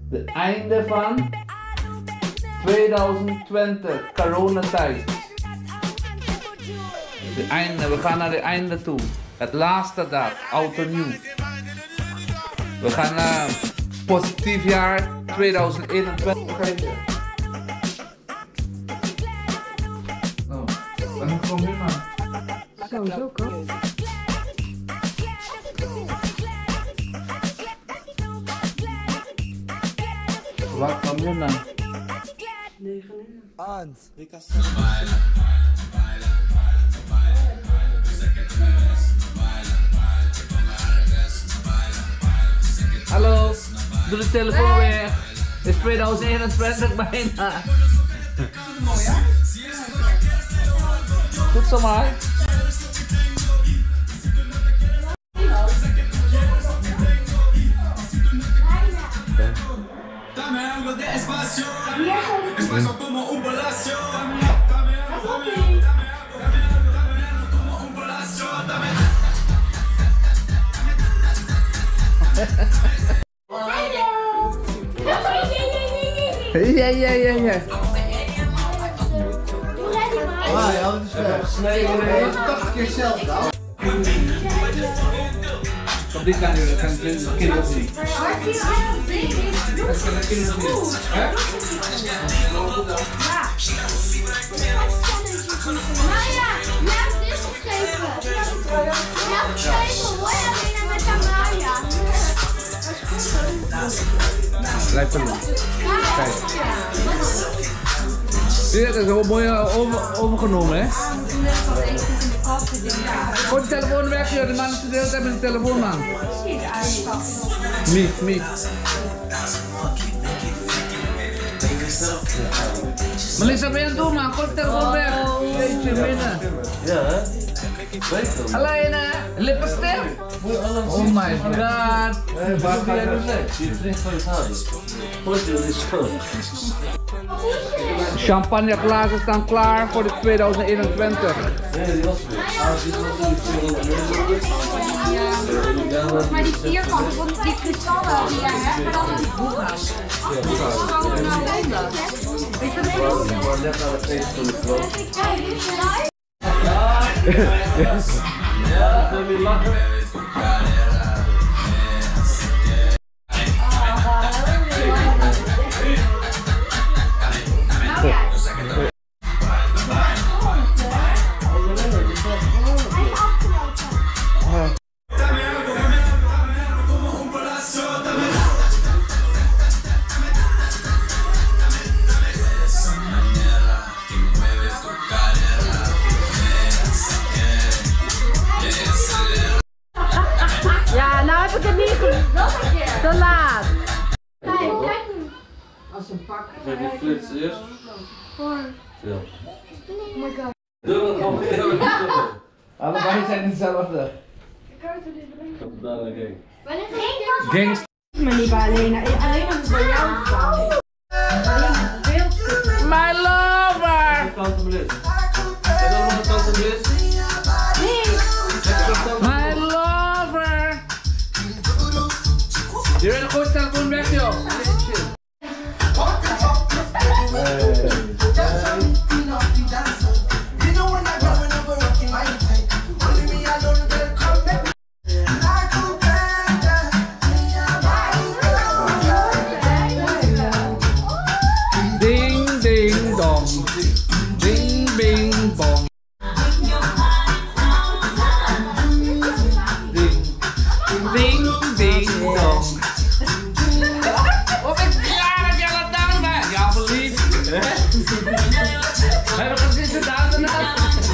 De einde van 2020, coronatijd. We gaan naar het einde toe. Het laatste dag, oud en nieuw. We gaan naar positief jaar 2021 geven. Oh, dan kom je maar. Zo kan. Wat kom je dan? 9. Hallo, doe de telefoon weer. Het is 2021 bijna. Mooi hè? Goed zo maar. Dame algo de espacio, espacio como un palacio. Como un palacio, dame. Ja. Ah ja, dat is wel. Nee, 80 keer zelf. Op die kant jullie gaan kinderen zien. Dat kunnen kinderen zien. Hè? Maya, je hebt dit gegeven. Je hebt gegeven, hoor je alleen met Maya. Blijf er nog. Kijk. Zie je, dat is wel mooi overgenomen, hè? Gooi de telefoon weg, joh. De man is de hele tijd met de telefoon aan. Mie. Melissa, ben je aan het doen, man? Gooi de telefoon weg. Jeetje, binnen. Ja, hè? Alleen, lippenstift. Oh my god. Waar ga je naartoe? Je vriend van je vader. Voordeel is groot. Champagneglazen staan klaar voor de 2021. Nee, die was weer. Die was niet. Maar die vierkant, want die kristallen die jij hebt, dan is die boekhoud. Gewoon naar weet je wat ik Maar net aan het feest van de vrouw. Ja, dat wil je lachen. Ja, nou heb ik het niet goed. Te laat. Als een pak. Geef je flits eerst? Veel. Doe dat gewoon weer. Allebei zijn hetzelfde. Ik heb het daar naar gekeken. Gangster. Maar niet bij Alena. Alena is bij jou gekomen. Alena is veel te My lover! Tante Melis. Heb je nog een Tante Melis? My lover! Je bent een goed telefoon weg, joh. Ding, ding, dong. Ding, bing, bong. Ding, ding, dong. Of ik klaar dat jij dat daar bent. Ja, verliefd. We hebben gezien ze daar daarna.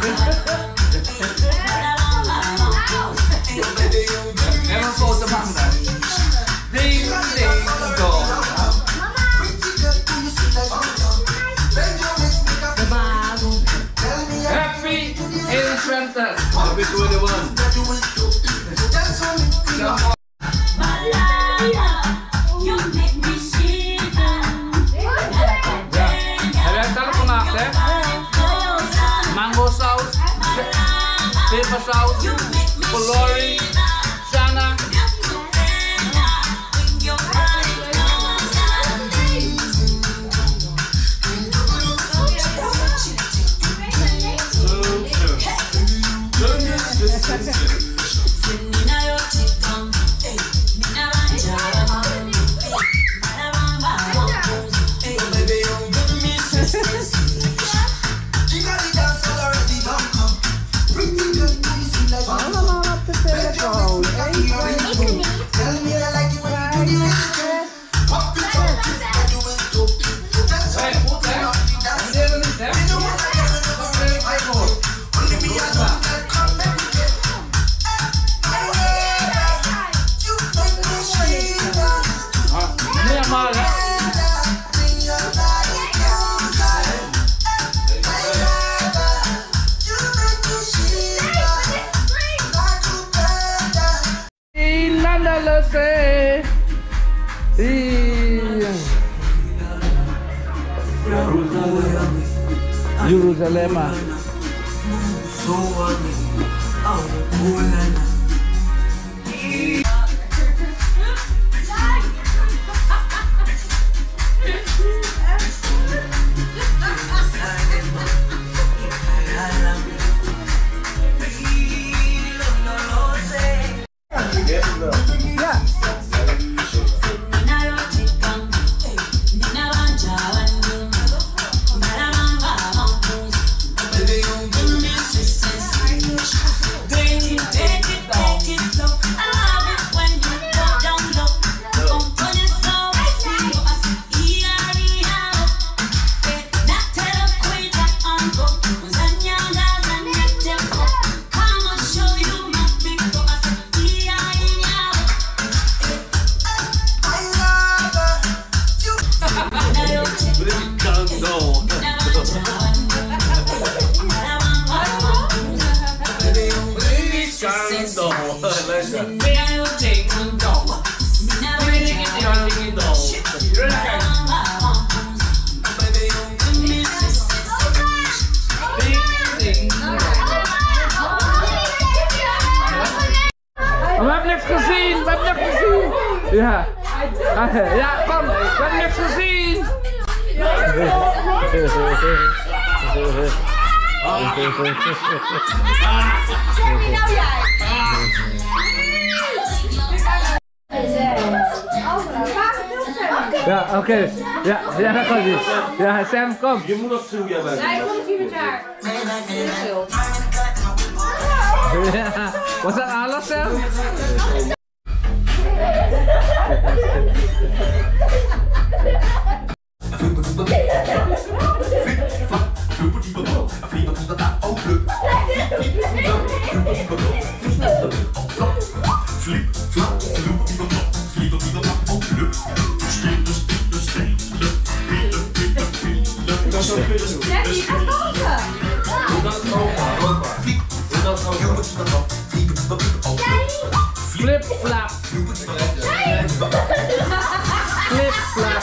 En een foto van dat. Ding, ding, dong. Happy 21. Happy 21. Heb jij het zelf gemaakt, hè? Mango saus, pepersaus, colori, Sana. Jerusalem. We hebben niks gezien, we hebben niks gezien. Ja. Ja, kom, we hebben niks gezien. Nou jij. Ja, oké. Ja, ja, dat kan niet. Ja, Sam, kom. Je moet nog toe, jij bent. Nee, ik kom niet met haar. Ja. Was dat alles, Sam? Flip flap. Flip flap.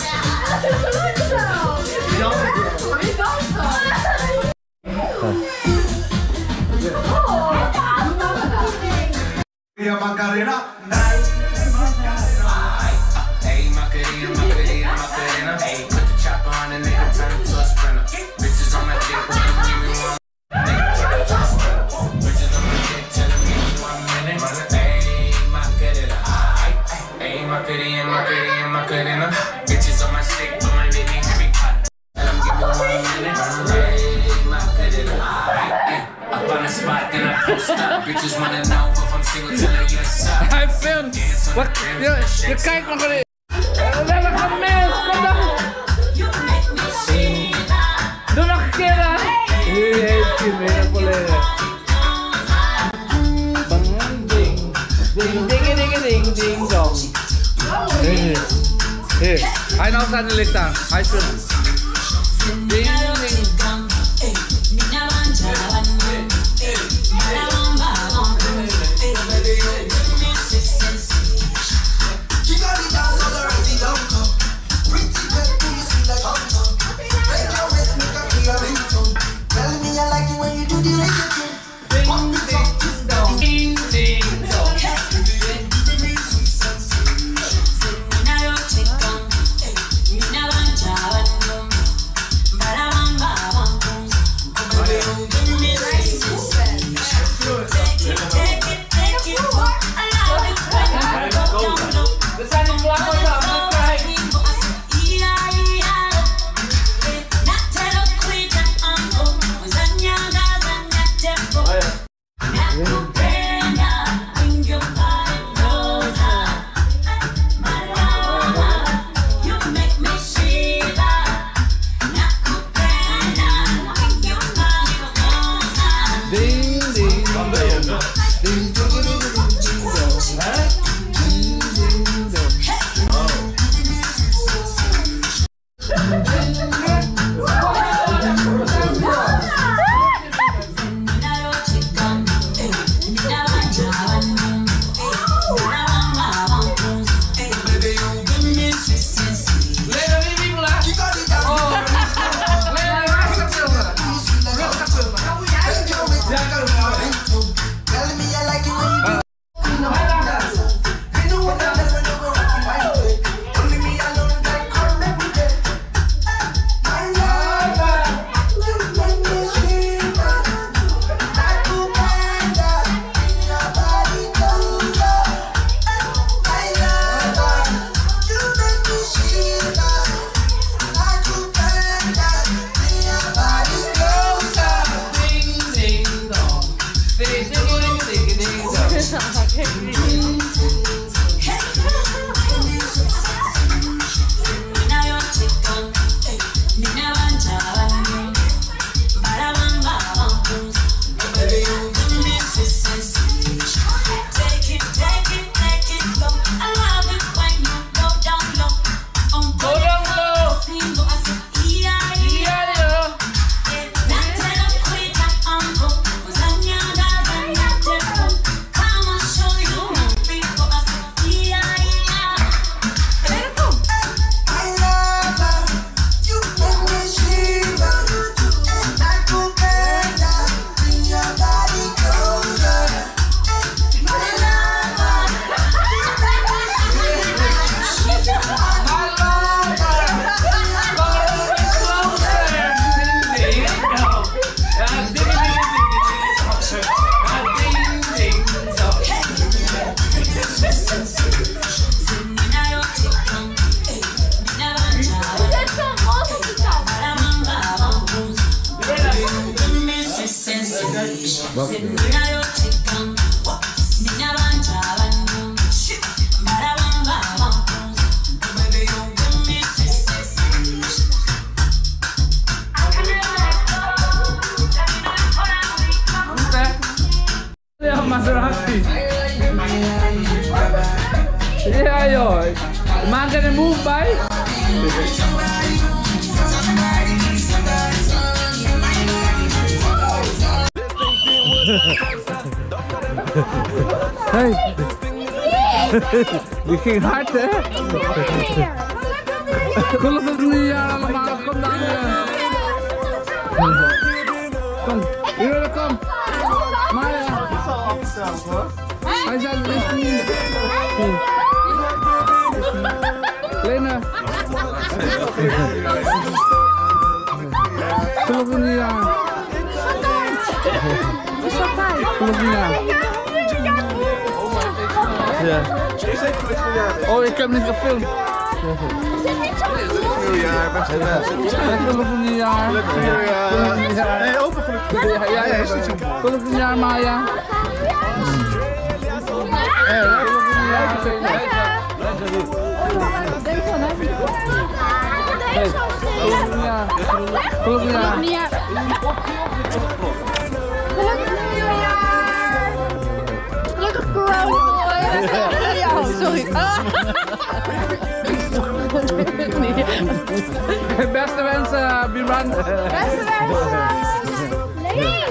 Macarena. Hey, Macarena, Macarena, Macarena. Hey, put the chopper on and nigga turn him to a sprinter. Bitches on my dick, tell him give me one. Bitches on my dick, tell him give me 1 minute. Hey, Macarena. Hey, Macarena, Macarena, Macarena. Bitches on my stick, but my baby Harry Potter. Tell him give me 1 minute. Hey, Macarena. Up on the spot, then I post up. Bitches wanna know if I'm single till I yes up. Hij filmt. Wat? Je kijkt nog eens. We hebben gemist. Kom dan. Doe nog een keer dan. Nu heeft hij weer volledig. Ding, ding, ding, ding, ding, dong. Hier. Hij nou staat de licht aan. Hij filmt. Ding, ding. Para Ja, Maserati. Ja joh, maak er een move bij. Hey. Die ging hard hè? Gelukkig nieuwjaar allemaal, kom dan. Kom, hier kom. Maya. Hij zei het is niet. Lena. Gelukkig nieuwjaar. Gelukkig nieuwjaar. Ja. Oh, ik heb niet gefilmd. Nieuwjaar, beste wensen. Gelukkig nieuwjaar. Gelukkig nieuwjaar. Nee, open gelukkig nieuwjaar. Ja, gelukkig nieuwjaar, Maya. Gelukkig nieuwjaar. Gelukkig corona. Ja, sorry. Beste wensen, Biran. Beste wensen. Nee,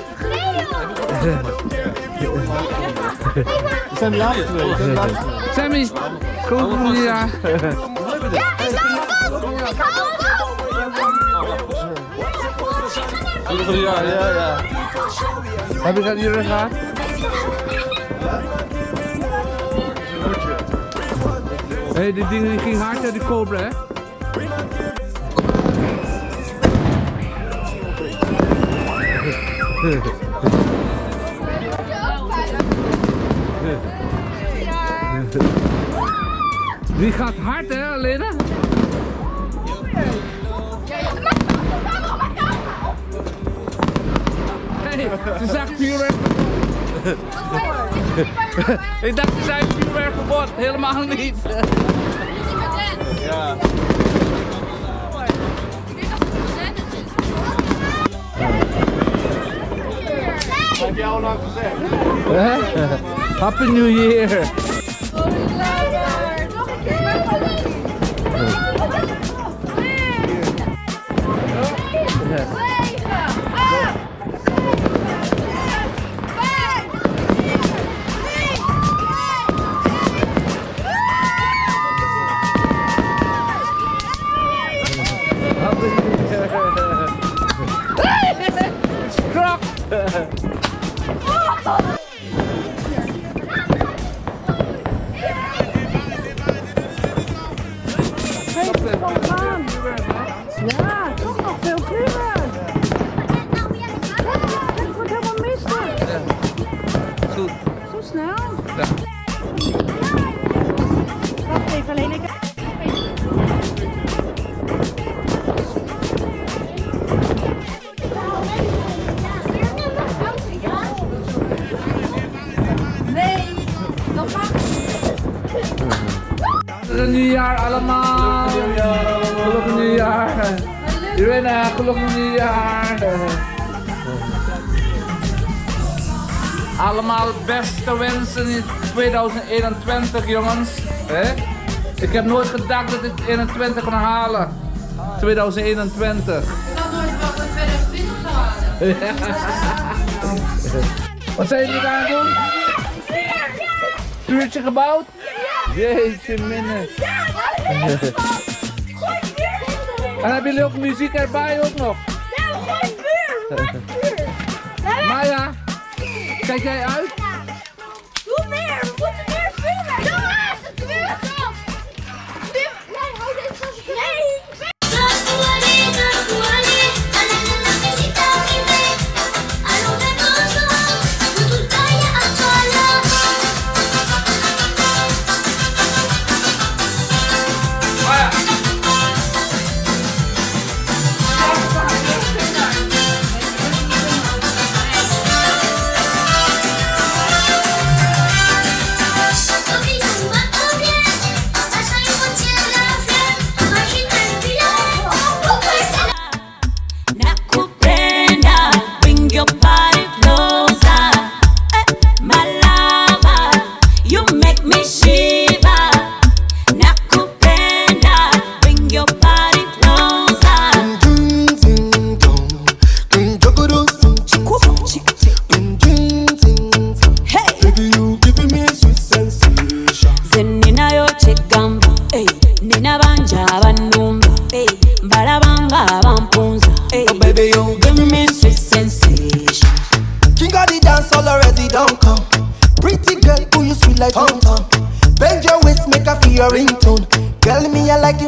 We zijn de laatste twee. Sammy, gelukkig nieuwjaar. Ja, ik hou ook. Ik hou ook. Gelukkig nieuwjaar, ja. Heb je dat hier gehad? Hé, die dingen die ging hard, hè, die Cobra, hè? Die gaat hard, hè, Lena? Hey, ze zegt vuurwerk. Ik dacht ze zei vuurwerkverbod, helemaal niet. Ja. Heb je al lang gezegd? Happy New Year. Krok! Ja, toch nog veel vuurwerk. Het wordt helemaal mistig. Goed. Zo snel. Ja. Wacht even, alleen ik. Nee, dat mag Gelukkig nieuwjaar allemaal. Gelukkig nieuwjaar. Irene, gelukkig nieuwjaar. Allemaal het beste wensen in 2021, jongens. Ik heb nooit gedacht dat ik 21 kon halen. 2021. dan nooit wel in 2020 halen. Wat zijn jullie aan het doen? Vuurtje gebouwd? Jeetje minne. En hebben jullie ook muziek erbij ook nog? Maya, kijk jij uit? Doe meer, we moeten meer filmen. Jongens, het vuur op. Nee, hou deze vast. Nee.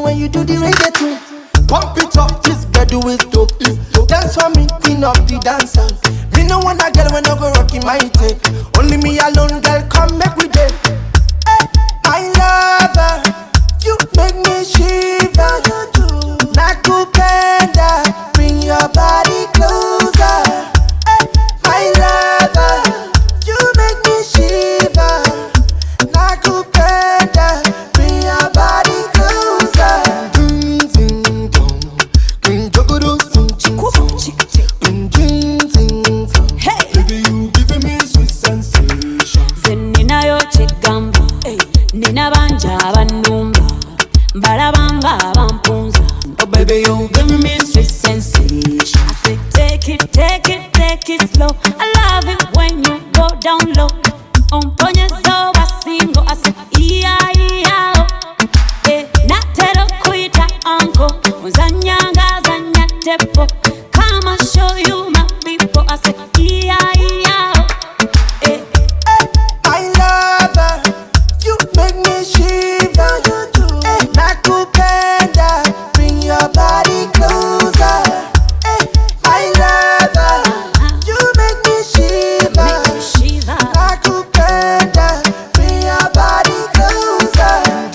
when you do the reggae tune. Pump it up, this bedu is dope. Dance for me, queen of the dancer. Me no want a girl when I go rocking my tape. Only me alone, girl, come make we day. Hey, my lover, you make me shiver. Nakupenda, bring your body closer. Hey, my lover, you make me shiver. Nakupenda, bring your body closer. Hey, baby, you giving me sweet sensation. Zenina yo chegamba, nina banja banumba, balabanga bampunza. Oh baby, you giving me sweet sensation. I say take it slow. I love it when you go down low. Ponye zo basingo, I say iya. Natero kuita anko, uzanyanga zanya tepo. Come and show you my people, I say iya. My lover, you make me shiver. Nakupenda, bring your body closer. My lover, you make me shiver. Nakupenda, bring your body closer.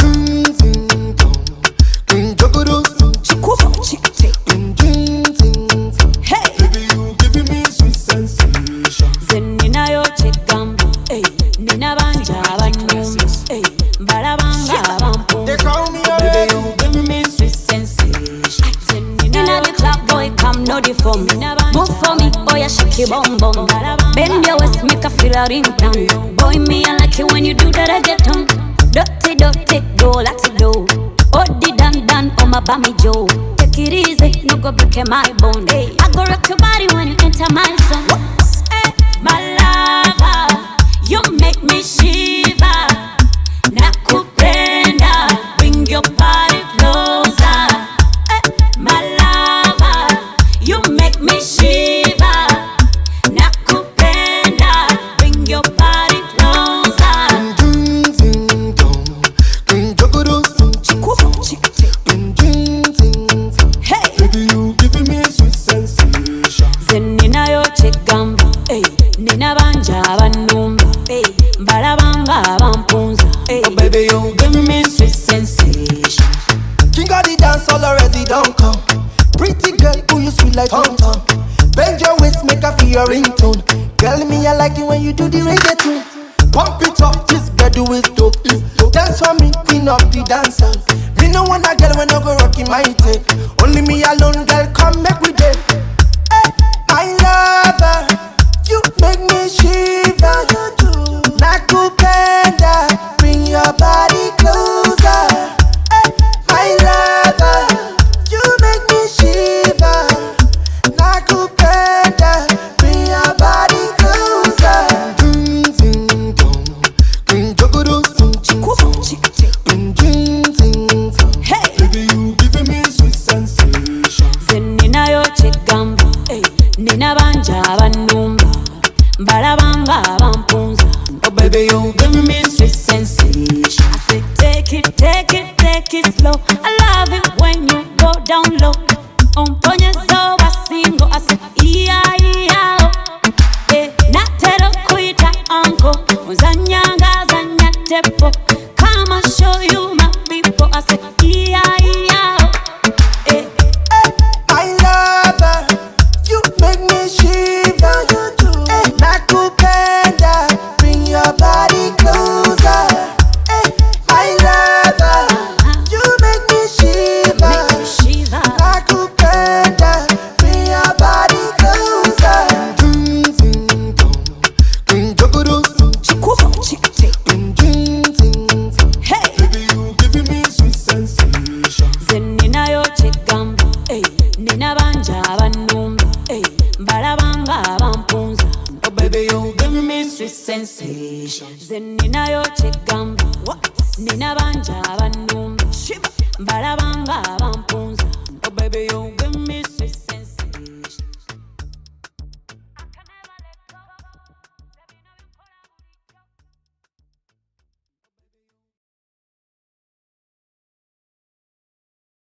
Hey, baby, you giving me sweet sensation. Zenina yo chegamba, nina banja banumba, balabanga bampunza. They call me Baby, you giving me sweet sensation. Inna the club, boy, come know the form. Move for me, boy, I shake your bum bum. Bend your waist, make a feel a ringtone. Boy, me I like it when you do that reggaeton. Dirty, go like to do. Oh, the dan, oh my bammy Joe. Take it easy, no go break my bone. I go rock your body when you enter my zone. My lover, you make me shiver. Nakupenda, bring your body closer. My lover, you make me shiver. Nakupenda, bring your body closer. Hey, baby, you giving me sweet sensation. Zenina yo chegamba, nina banja banumba, balabanga bampunza. Oh baby, you giving me sweet sensation. King of the dance all already don't come. Pretty girl, who you sweet like Tom Tom. Bend your waist, make a feel your ringtone. Girl, me I like it when you do the reggae tune. Pump it up, this bedu is dope. Dance for me, queen of the dancer. Me no want a girl when I go rocking my tape. Only me alone, girl, come make we day. Hey, my lover, you make me shiver. Nakupenda, bring your body closer. Hey, my lover, you make me shiver. Nakupenda, bring your body closer. Hey, baby, you giving me sweet sensation. Zenina yo chegamba, nina banja banumba, balabanga bampunza. Oh baby, you giving me sweet sensation. I say take it slow. I love it when you go down low. Ponye zo basingo, I say iya. Natero kuita anko, uzanyanga zanya tepo. Come and show you my people, I say iya. My lover, you make me shiver. Nakupenda, bring your body closer. My lover, you make me shiver. Nakupenda, bring your body closer. Hey, baby, you giving me sweet sensation. Zenina yo chegamba, nina banja banumba, balabanga bampunza. Oh baby, you giving me sweet sensation. Zenina yo chegamba, nina banja banumba, balabanga bampunza. Oh baby, you